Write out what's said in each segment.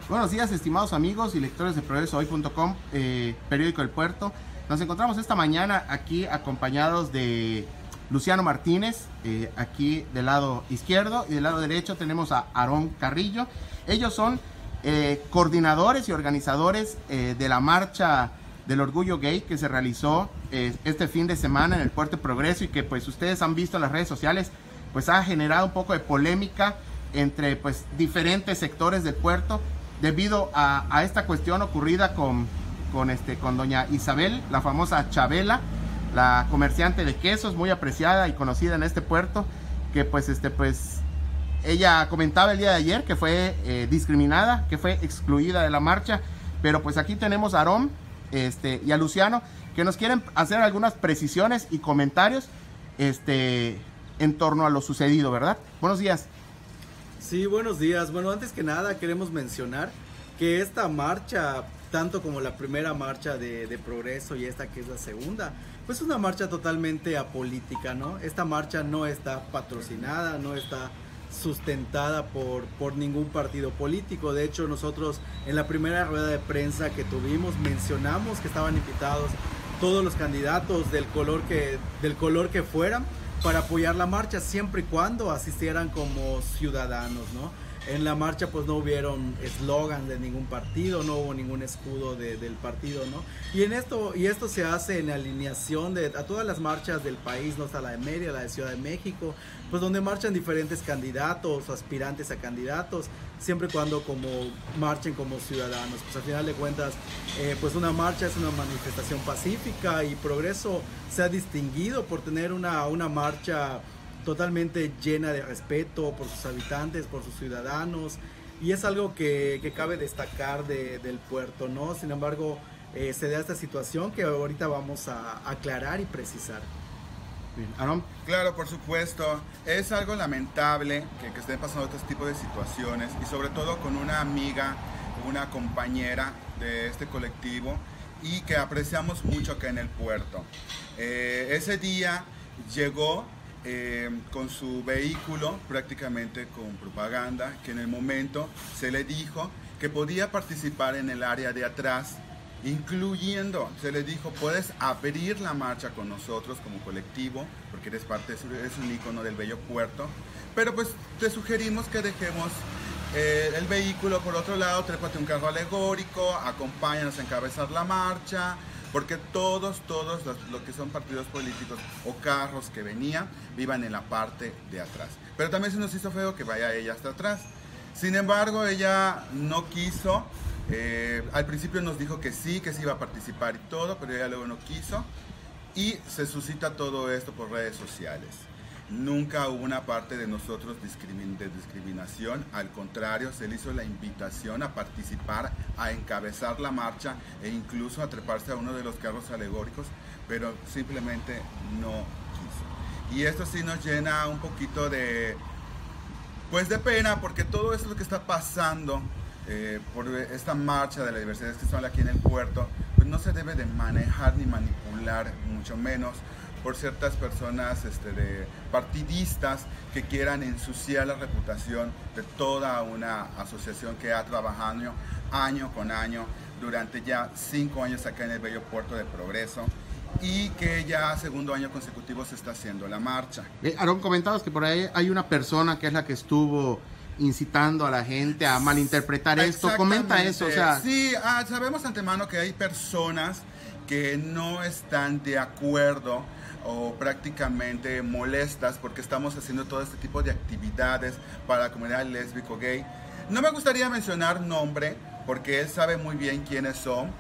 Buenos días, estimados amigos y lectores de progresohoy.com, periódico del Puerto. Nos encontramos esta mañana aquí acompañados de Luciano Martínez, aquí del lado izquierdo, y del lado derecho tenemos a Aarón Carrillo. Ellos son coordinadores y organizadores de la marcha del orgullo gay que se realizó este fin de semana en el Puerto de Progreso, y que pues ustedes han visto en las redes sociales, pues ha generado un poco de polémica entre pues diferentes sectores del puerto debido a esta cuestión ocurrida con doña Isabel, la famosa Chabela, la comerciante de quesos muy apreciada y conocida en este puerto, que pues ella comentaba el día de ayer que fue discriminada, que fue excluida de la marcha. Pero pues aquí tenemos a Aarón y a Luciano, que nos quieren hacer algunas precisiones y comentarios en torno a lo sucedido, ¿verdad? Buenos días. Sí, buenos días. Bueno, antes que nada queremos mencionar que esta marcha, tanto como la primera marcha de Progreso y esta que es la segunda, pues es una marcha totalmente apolítica, ¿no? Esta marcha no está patrocinada, no está sustentada por ningún partido político. De hecho, nosotros en la primera rueda de prensa que tuvimos mencionamos que estaban invitados todos los candidatos del color que fueran para apoyar la marcha, siempre y cuando asistieran como ciudadanos, ¿no? En la marcha pues no hubieron eslogan de ningún partido, no hubo ningún escudo del partido, ¿no? Y esto se hace en alineación a todas las marchas del país, no está la de Mérida, la de Ciudad de México, pues donde marchan diferentes candidatos o aspirantes a candidatos, siempre y cuando como marchen como ciudadanos. Pues al final de cuentas, pues una marcha es una manifestación pacífica, y Progreso se ha distinguido por tener una marcha totalmente llena de respeto por sus habitantes, por sus ciudadanos, y es algo que cabe destacar del puerto, ¿no? Sin embargo, se da esta situación que ahorita vamos a aclarar y precisar. Bien, Aarón. Claro, por supuesto, es algo lamentable que estén pasando este tipo de situaciones, y sobre todo con una amiga, una compañera de este colectivo, y que apreciamos mucho acá en el puerto. Ese día llegó con su vehículo, prácticamente con propaganda, que en el momento se le dijo que podía participar en el área de atrás, incluyendo, se le dijo, puedes abrir la marcha con nosotros como colectivo, porque eres un ícono del bello puerto, pero pues te sugerimos que dejemos el vehículo por otro lado, trépate un carro alegórico, acompáñanos a encabezar la marcha, porque todos los que son partidos políticos o carros que venían, vivan en la parte de atrás. Pero también se nos hizo feo que vaya ella hasta atrás. Sin embargo, ella no quiso. Al principio nos dijo que sí iba a participar y todo, pero ella luego no quiso. Y se suscita todo esto por redes sociales. Nunca hubo una parte de nosotros de discriminación, al contrario, se le hizo la invitación a participar, a encabezar la marcha e incluso a treparse a uno de los carros alegóricos, pero simplemente no quiso. Y esto sí nos llena un poquito de pena, porque todo esto que está pasando por esta marcha de la diversidad sexual aquí en el puerto, pues no se debe de manejar ni manipular, mucho menos por ciertas personas de partidistas que quieran ensuciar la reputación de toda una asociación que ha trabajado año con año durante ya 5 años acá en el bello puerto de Progreso, y que ya segundo año consecutivo se está haciendo la marcha. Aarón, comentabas que por ahí hay una persona que es la que estuvo incitando a la gente a malinterpretar esto. Comenta eso, o sea. Sí, sabemos antemano que hay personas que no están de acuerdo o prácticamente molestas porque estamos haciendo todo este tipo de actividades para la comunidad lésbico gay. No me gustaría mencionar nombre porque él sabe muy bien quiénes son.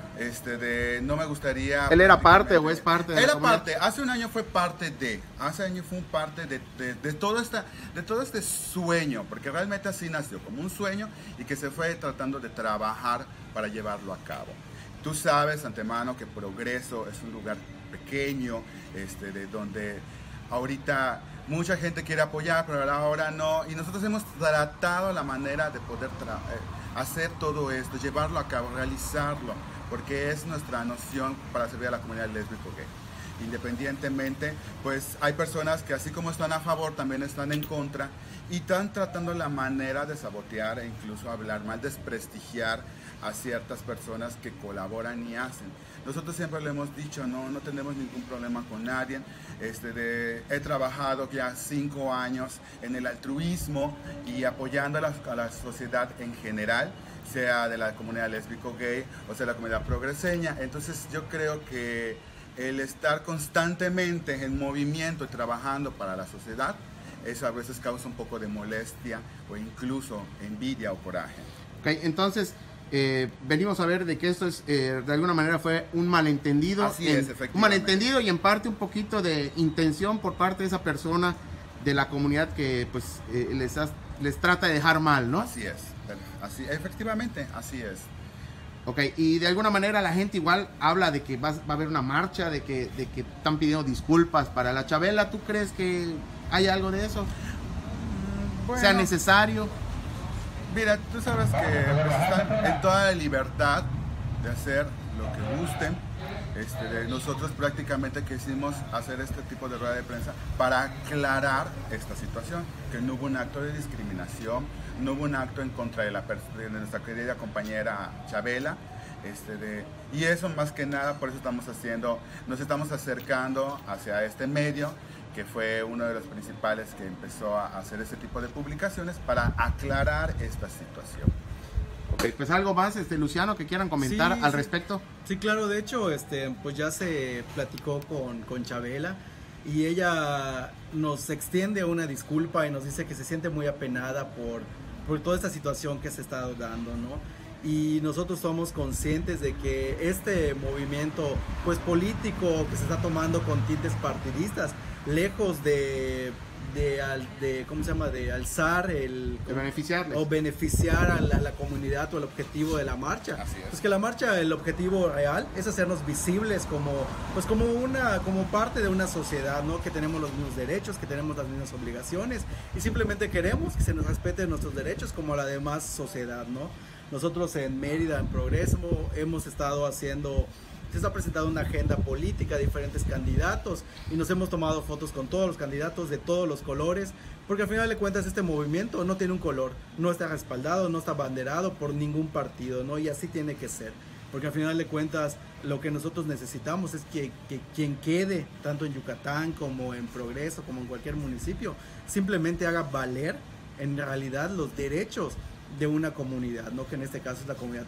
No me gustaría. ¿Él era parte o es parte de él la era comunidad? parte, hace un año fue parte hace año fue un parte de todo este sueño, porque realmente así nació, como un sueño, y que se fue tratando de trabajar para llevarlo a cabo. Tú sabes antemano que Progreso es un lugar pequeño, de donde ahorita mucha gente quiere apoyar, pero ahora no, y nosotros hemos tratado la manera de poder hacer todo esto, llevarlo a cabo, realizarlo, porque es nuestra noción para servir a la comunidad lésbico gay. Independientemente, pues hay personas que así como están a favor, también están en contra y están tratando la manera de sabotear e incluso hablar mal, desprestigiar a ciertas personas que colaboran y hacen. Nosotros siempre le hemos dicho, no tenemos ningún problema con nadie. He trabajado ya 5 años en el altruismo y apoyando a la sociedad en general, sea de la comunidad lésbico gay o sea de la comunidad progreseña. Entonces yo creo que el estar constantemente en movimiento y trabajando para la sociedad, eso a veces causa un poco de molestia o incluso envidia o coraje. Okay, entonces venimos a ver de que esto es de alguna manera fue un malentendido. Así es, efectivamente. Un malentendido y en parte un poquito de intención por parte de esa persona de la comunidad que pues les trata de dejar mal, ¿no? Así es, efectivamente, así es. Ok, y de alguna manera la gente igual habla de que va a haber una marcha, de que están pidiendo disculpas para la Chabela. ¿Tú crees que hay algo de eso? Bueno, ¿Sea necesario? Mira, tú sabes que pues, están en toda la libertad de hacer lo que gusten. Nosotros prácticamente quisimos hacer este tipo de rueda de prensa para aclarar esta situación, que no hubo un acto de discriminación, no hubo un acto en contra de nuestra querida compañera Chabela, y eso más que nada, por eso nos estamos acercando hacia este medio, que fue uno de los principales que empezó a hacer ese tipo de publicaciones para aclarar esta situación. Ok, pues algo más, Luciano, que quieran comentar al respecto. Sí, claro, de hecho, pues ya se platicó con Chabela y ella nos extiende una disculpa y nos dice que se siente muy apenada por toda esta situación que se está dando, ¿no? Y nosotros somos conscientes de que este movimiento pues político que se está tomando con tintes partidistas, lejos de ¿cómo se llama? De alzar de beneficiarles. o beneficiar a la comunidad o el objetivo de la marcha. Así es. Pues que la marcha, el objetivo real es hacernos visibles como parte de una sociedad, ¿no? Que tenemos los mismos derechos, que tenemos las mismas obligaciones y simplemente queremos que se nos respeten nuestros derechos como la demás sociedad, ¿no? Nosotros en Mérida, en Progreso, se está presentando una agenda política de diferentes candidatos y nos hemos tomado fotos con todos los candidatos de todos los colores, porque al final de cuentas este movimiento no tiene un color, no está respaldado, no está banderado por ningún partido, ¿no? Y así tiene que ser, porque al final de cuentas lo que nosotros necesitamos es que quien quede, tanto en Yucatán como en Progreso, como en cualquier municipio, simplemente haga valer en realidad los derechos de una comunidad, ¿no? Que en este caso es la comunidad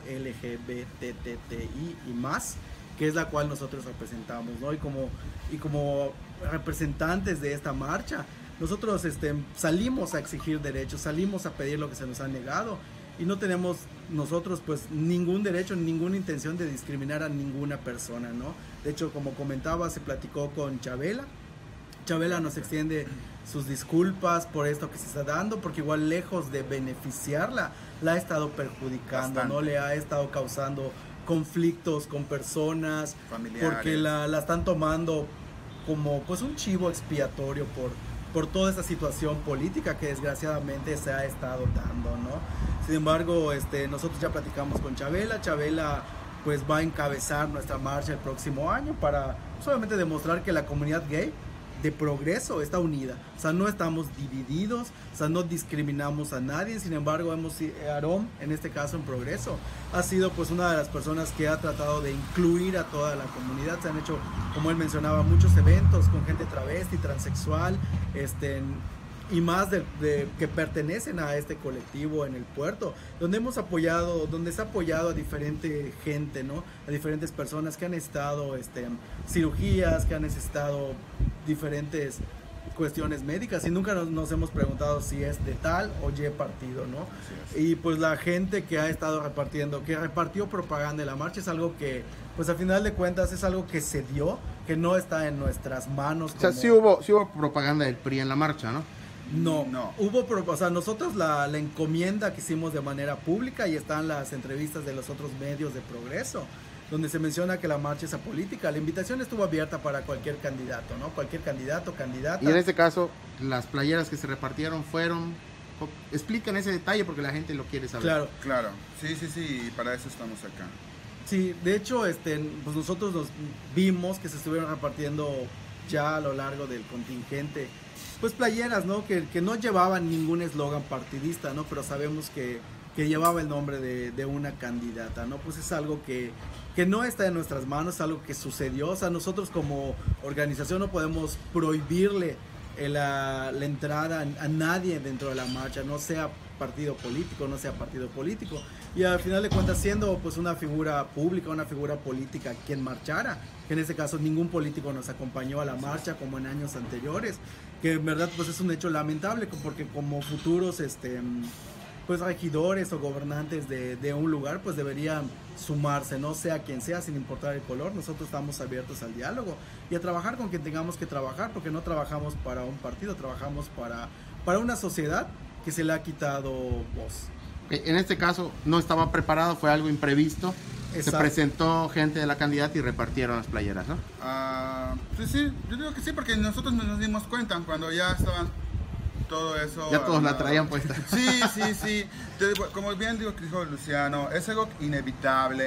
LGBTTI y más, que es la cual nosotros representamos, ¿no? Y como representantes de esta marcha, nosotros salimos a exigir derechos, salimos a pedir lo que se nos ha negado y no tenemos nosotros pues ningún derecho, ninguna intención de discriminar a ninguna persona, ¿no? De hecho, como comentaba, se platicó con Chabela. Chabela nos extiende sus disculpas por esto que se está dando, porque igual lejos de beneficiarla, la ha estado perjudicando, bastante, ¿no? Le ha estado causando conflictos con personas, familiares, porque la están tomando como pues un chivo expiatorio por toda esta situación política que desgraciadamente se ha estado dando, ¿no? Sin embargo, nosotros ya platicamos con Chabela. Chabela pues va a encabezar nuestra marcha el próximo año para solamente demostrar que la comunidad gay de Progreso está unida, o sea, no estamos divididos, o sea, no discriminamos a nadie. Sin embargo, Aarón, en este caso en Progreso, ha sido pues una de las personas que ha tratado de incluir a toda la comunidad. Se han hecho, como él mencionaba, muchos eventos con gente travesti, transexual, y más que pertenecen a este colectivo en el puerto, donde se ha apoyado a diferente gente, ¿no? A diferentes personas que han estado cirugías, que han necesitado diferentes cuestiones médicas y nunca nos hemos preguntado si es de tal o y partido, ¿no? Y pues la gente que ha estado que repartió propaganda de la marcha es algo que, pues al final de cuentas es algo que se dio, que no está en nuestras manos. O sea, sí hubo propaganda del PRI en la marcha, ¿no? No. O sea, nosotros la encomienda que hicimos de manera pública y están las entrevistas de los otros medios de Progreso, donde se menciona que la marcha es apolítica. La invitación estuvo abierta para cualquier candidato, ¿no? Cualquier candidato, candidata. Y en este caso, las playeras que se repartieron fueron... Expliquen ese detalle porque la gente lo quiere saber. Claro. Sí, para eso estamos acá. Sí, de hecho, pues nosotros nos vimos que se estuvieron repartiendo ya a lo largo del contingente, pues playeras, ¿no? Que no llevaban ningún eslogan partidista, ¿no? Pero sabemos que llevaba el nombre de una candidata, ¿no? Pues es algo que no está en nuestras manos, es algo que sucedió. O sea, nosotros como organización no podemos prohibirle la entrada a nadie dentro de la marcha, no sea partido político, no sea partido político. Y al final de cuentas, siendo pues una figura pública, una figura política quien marchara, que en este caso ningún político nos acompañó a la marcha como en años anteriores, que en verdad pues es un hecho lamentable, porque como futuros pues regidores o gobernantes de un lugar pues deberían sumarse, no sea quien sea, sin importar el color. Nosotros estamos abiertos al diálogo y a trabajar con quien tengamos que trabajar, porque no trabajamos para un partido, trabajamos para una sociedad que se le ha quitado voz. En este caso no estaba preparado, fue algo imprevisto. Exacto. Se presentó gente de la candidata y repartieron las playeras, ¿no? Pues sí, yo digo que sí, porque nosotros nos dimos cuenta cuando ya estaban todo eso. Ya todos la traían puesta. Sí. Como bien dijo Luciano, es algo inevitable.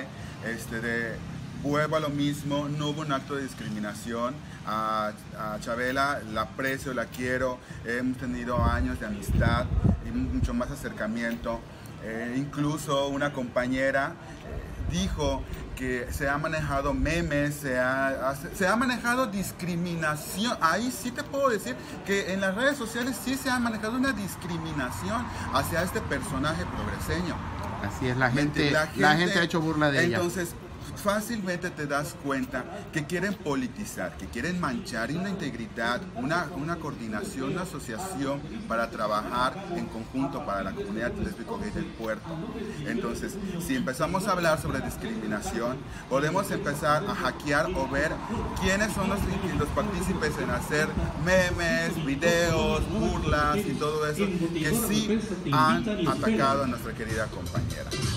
Vuelvo a lo mismo, no hubo un acto de discriminación. A Chabela la aprecio, la quiero, hemos tenido años de amistad y mucho más acercamiento. Incluso una compañera dijo que se ha manejado memes, se ha manejado discriminación. Ahí sí te puedo decir que en las redes sociales sí se ha manejado una discriminación hacia este personaje progreseño. Así es, la gente ha hecho burla de ella. Entonces, fácilmente te das cuenta que quieren politizar, que quieren manchar una integridad, una coordinación, una asociación para trabajar en conjunto para la comunidad lésbico-gay del puerto. Entonces, si empezamos a hablar sobre discriminación, podemos empezar a hackear o ver quiénes son los partícipes en hacer memes, videos, burlas y todo eso, que sí han atacado a nuestra querida compañera.